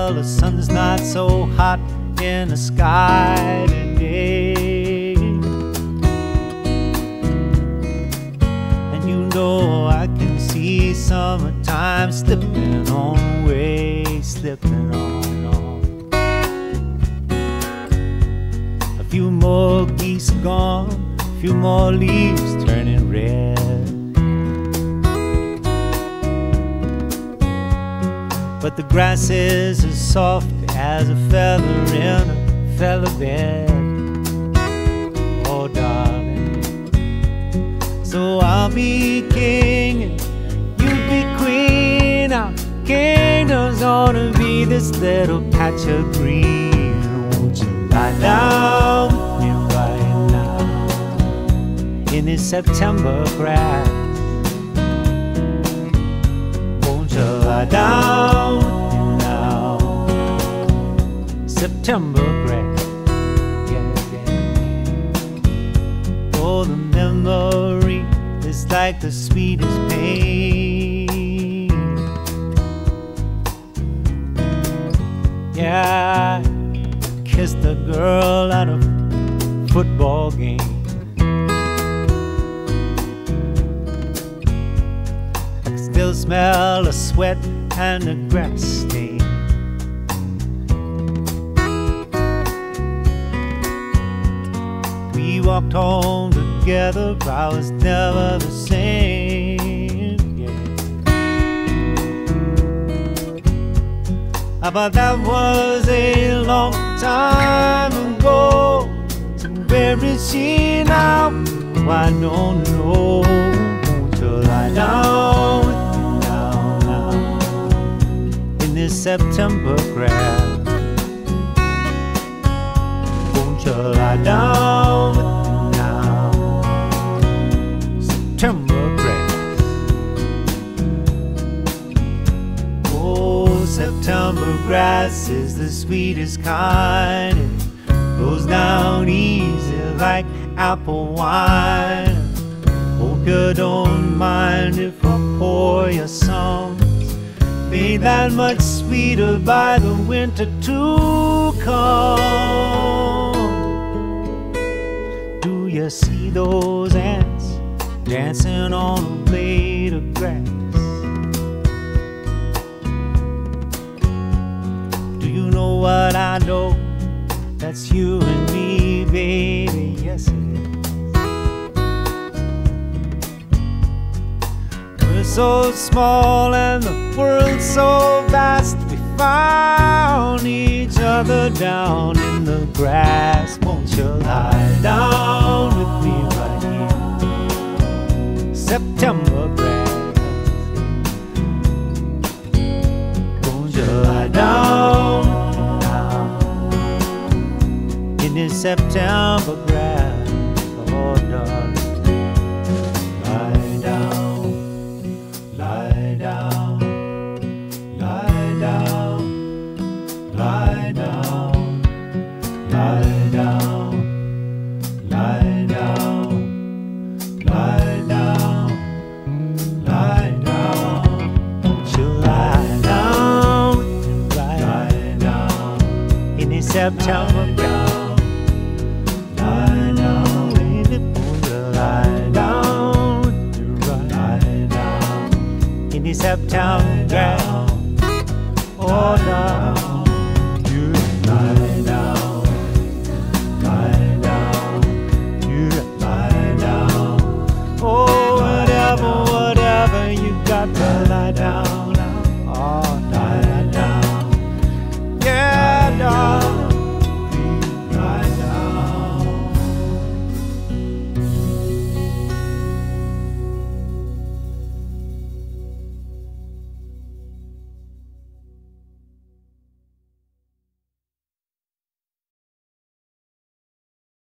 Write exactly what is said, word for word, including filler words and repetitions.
well, the sun's not so hot in the sky today. And you know I can see summertime slipping on away, slipping on, on. A few more geese gone, a few more leaves turning red. But the grass is as soft as a feather in a feather bed. Oh, darling. So I'll be king and you be queen. Our kingdom's gonna be this little patch of green. Won't you lie down with me right now in this September grass? Won't you lie down with me now, September grass? Yeah, yeah. Oh, the memory is like the sweetest pain. Yeah, I kissed a girl at a football game. I can still smell the sweat and the grass stain. We walked home together, I was never the same. Yeah. But that was a long time ago. So where is she now? Oh, I don't know. Won't you lie down with me now, now in this September grass? Won't you lie down with me now, September grass? Oh, September grass is the sweetest kind. It goes down easy like apple wine. Hope you don't mind if I pour your songs, made that much sweeter by the winter to come. Do you see those ants dancing on a blade of grass? Do you know what I know? That's you and me, baby, yes it is. We're so small and the world's so vast. We found each other down in the grass. Won't you lie down with me right here, September grass? Won't you lie down in this September grass? Oh, darling, lie down, lie down, lie down, lie down, lie down, lie down, lie down, lie down. Won't you lie down, lie down in this September grass? September grass.